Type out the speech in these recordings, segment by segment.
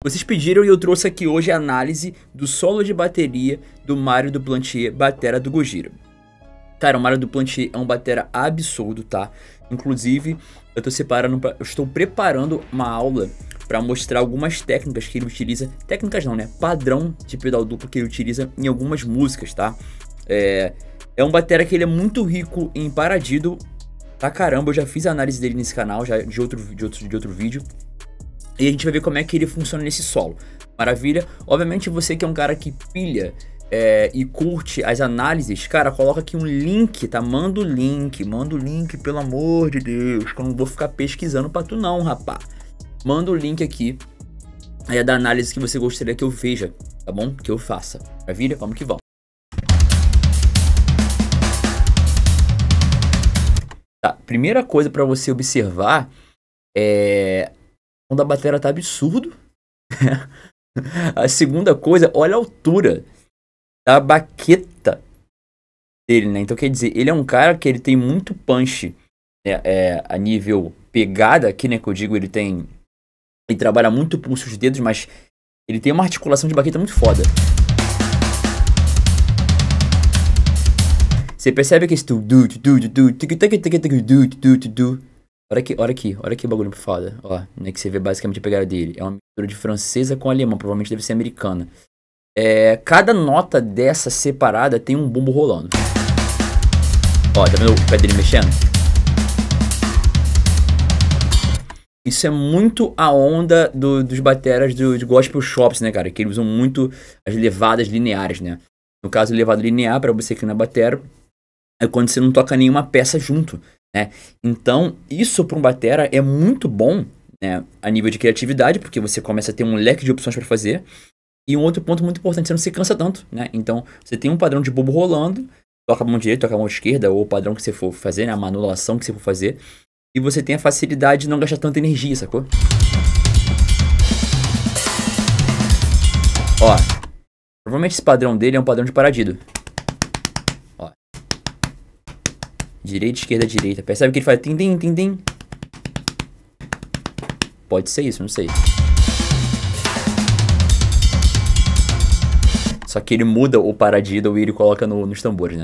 Vocês pediram e eu trouxe aqui hoje a análise do solo de bateria do Mario Duplantier, batera do Gojira. Cara, o Mario Duplantier é um batera absurdo, tá? Inclusive, eu estou preparando uma aula para mostrar algumas técnicas que ele utiliza. Técnicas não, né? Padrão de pedal duplo que ele utiliza em algumas músicas, tá? É um batera que ele é muito rico em paradiddle. Tá caramba, eu já fiz a análise dele nesse canal, já de outro vídeo. E a gente vai ver como é que ele funciona nesse solo. Maravilha? Obviamente você que é um cara que pilha e curte as análises, cara, coloca aqui um link, tá? Manda o link, pelo amor de Deus, que eu não vou ficar pesquisando pra tu não, rapá. Manda o link aqui da análise que você gostaria que eu veja, tá bom? Que eu faça. Maravilha? Vamos que vamos. Tá, primeira coisa pra você observar quando a bateria tá absurdo. A segunda coisa, olha a altura da baqueta dele, né? Então quer dizer, ele é um cara que ele tem muito punch, né? A nível pegada aqui, né? Que eu digo, ele trabalha muito pulso os dedos, mas ele tem uma articulação de baqueta muito foda. Você percebe que esse olha aqui o bagulho foda, ó, né, que você vê basicamente a pegada dele. É uma mistura de francesa com alemão, provavelmente deve ser americana. Cada nota dessa separada tem um bumbo rolando. Ó, tá vendo o pé dele mexendo? Isso é muito a onda dos bateras de gospel shops, né, cara? Que eles usam muito as levadas lineares, né? No caso, levada linear, pra você que não é batera, é quando você não toca nenhuma peça junto, né? Então, isso para um batera é muito bom, né, a nível de criatividade, porque você começa a ter um leque de opções para fazer. E um outro ponto muito importante, você não se cansa tanto, né? Então, você tem um padrão de bumbo rolando, toca a mão direita, toca a mão esquerda, ou o padrão que você for fazer, né, a manulação que você for fazer, e você tem a facilidade de não gastar tanta energia, sacou? Ó, provavelmente esse padrão dele é um padrão de paradiddle. Ó. Direita, esquerda, direita. Percebe que ele faz tim-tim, tim-tim? Pode ser isso, não sei. Só que ele muda o paradiddle e ele coloca nos tambores, né?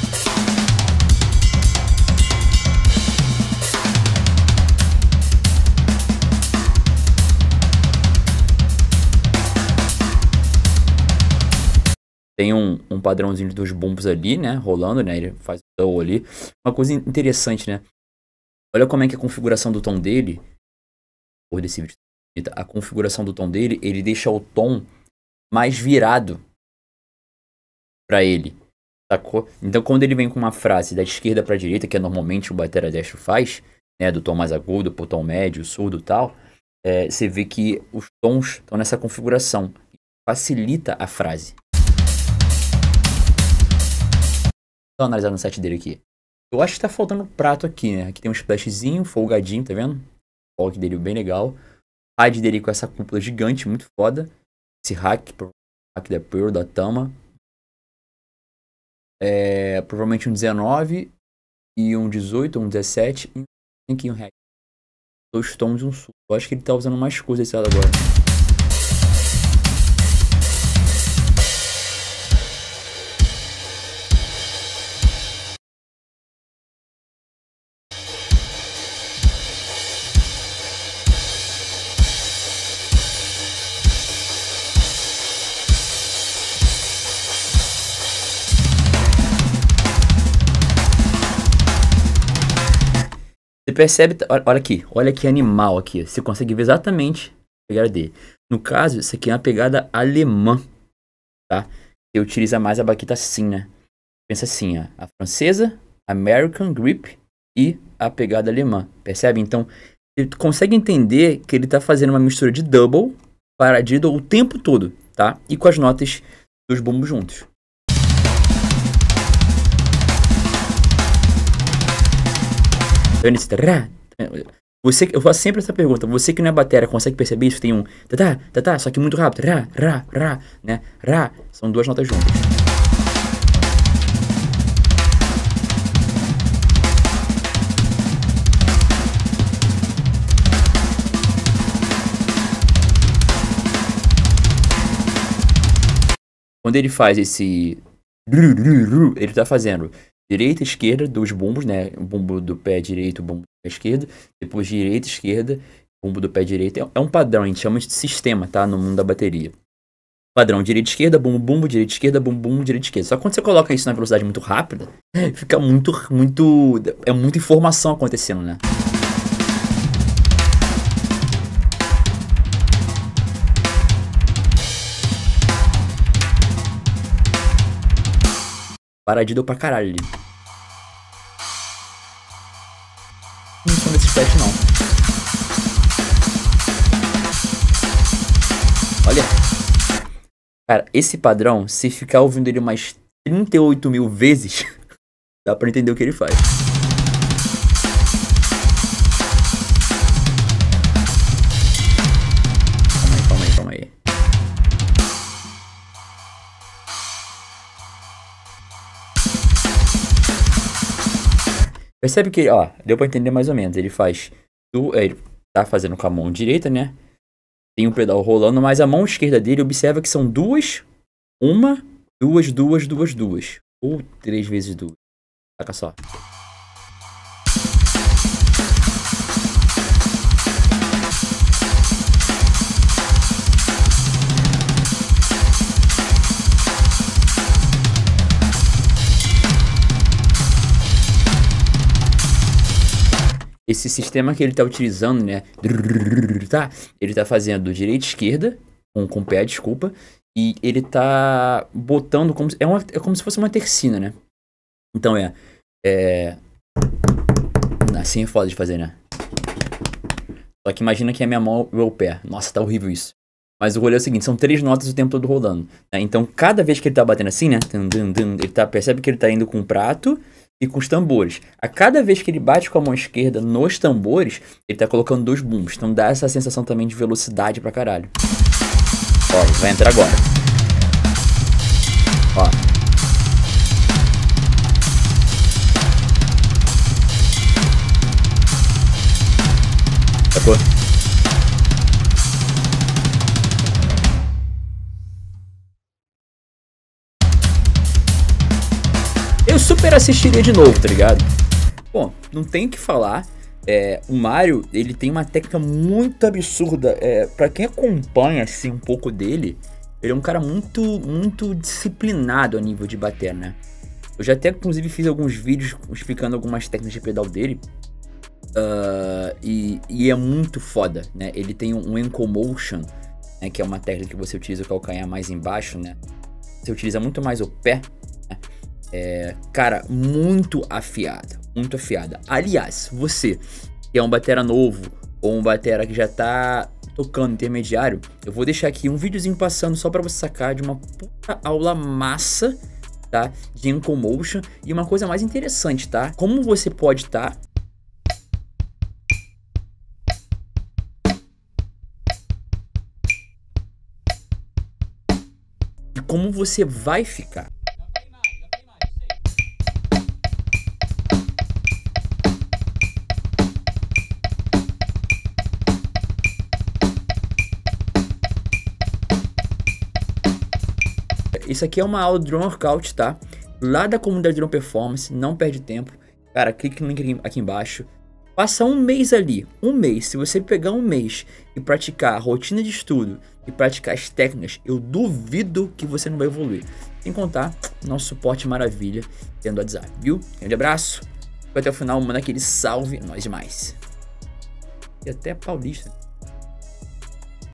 Tem um padrãozinho dos bumbos ali, né? Rolando, né? Ele faz o double ali. Uma coisa interessante, né? Olha como é que a configuração do tom dele... Por desse vídeo. A configuração do tom dele, ele deixa o tom mais virado pra ele, sacou? Então quando ele vem com uma frase da esquerda pra direita, que é normalmente o batera destro faz, né? Do tom mais agudo pro tom médio, surdo e tal, você vê que os tons estão nessa configuração. Facilita a frase. Vou analisar no set dele aqui. Eu acho que tá faltando prato aqui, né? Aqui tem um splashzinho, folgadinho, tá vendo? O hack dele bem legal. Hide dele com essa cúpula gigante, muito foda. Esse hack da Pearl, da Tama. Provavelmente um 19 e um 18, um 17 e um hack. 2 tons e um sul. Eu acho que ele tá usando mais coisa esse lado agora. Você percebe, olha que animal aqui. Você consegue ver exatamente a pegada dele. No caso, isso aqui é uma pegada alemã, tá? Você utiliza mais a baqueta assim, né? Pensa assim, ó, a francesa, American Grip e a pegada alemã. Percebe? Então, você consegue entender que ele tá fazendo uma mistura de double, paradiddle o tempo todo, tá? E com as notas dos bumbos juntos. Eu faço sempre essa pergunta. Você que não é batera, consegue perceber isso? Tem um tá, só que muito rápido. Né? São 2 notas juntas. Quando ele faz esse... Ele tá fazendo direita, esquerda dos bumbos, né? O bumbo do pé direito, o bumbo do pé esquerdo. Depois direita, esquerda, bumbo do pé direito. É um padrão, a gente chama de sistema, tá? No mundo da bateria. Padrão, direita, esquerda, bumbo, bumbo, direita, esquerda, bumbo, bumbo, direita, esquerda. Só que quando você coloca isso na velocidade muito rápida, fica muito... É muita informação acontecendo, né? Paradido pra caralho ali. Não são desses pets, não. Olha. Cara, esse padrão, se ficar ouvindo ele umas 38 mil vezes, dá pra entender o que ele faz. Calma aí. Percebe que, ó, deu pra entender mais ou menos. Ele faz... Ele tá fazendo com a mão direita, né? Tem um pedal rolando, mas a mão esquerda dele, observa que são duas. Uma, duas. Ou 3 vezes 2. Saca só. Esse sistema que ele tá utilizando, né? Tá? Ele tá fazendo direita e esquerda, com o pé, desculpa. E ele tá botando como... É como se fosse uma tercina, né? Então assim é foda de fazer, né? Só que imagina que é minha mão e meu pé. Nossa, tá horrível isso. Mas o rolê é o seguinte, são 3 notas o tempo todo rolando. Né? Então, cada vez que ele tá batendo assim, né? Ele percebe que ele tá indo com o prato e com os tambores. A cada vez que ele bate com a mão esquerda nos tambores, ele tá colocando 2 bumbos. Então dá essa sensação também de velocidade pra caralho. Ó, vai entrar agora. Ó. Sacou? Eu super assistiria de novo, tá ligado? Bom, não tem o que falar. O Mario, ele tem uma técnica muito absurda. Pra quem acompanha, assim, um pouco dele, ele é um cara muito disciplinado a nível de bater, né? Eu já até, inclusive, fiz alguns vídeos explicando algumas técnicas de pedal dele. E é muito foda, né? Ele tem um ankle motion, né? Que é uma técnica que você utiliza o calcanhar mais embaixo, né? Você utiliza muito mais o pé, né? Cara, muito afiada. Aliás, você que é um batera novo ou um batera que já tá tocando intermediário, eu vou deixar aqui um videozinho passando só pra você sacar de uma puta aula massa, tá? De ankle motion. E uma coisa mais interessante, tá? Como você pode tá... E como você vai ficar. Isso aqui é uma aula de Drum Workout, tá? Lá da comunidade Drum Performance, não perde tempo. Cara, clique no link aqui embaixo. Passa um mês ali, se você pegar um mês e praticar a rotina de estudo e praticar as técnicas, eu duvido que você não vai evoluir. Sem contar, nosso suporte maravilha tendo WhatsApp, viu? Grande abraço. Até o final, manda aquele salve, nós demais. E até paulista.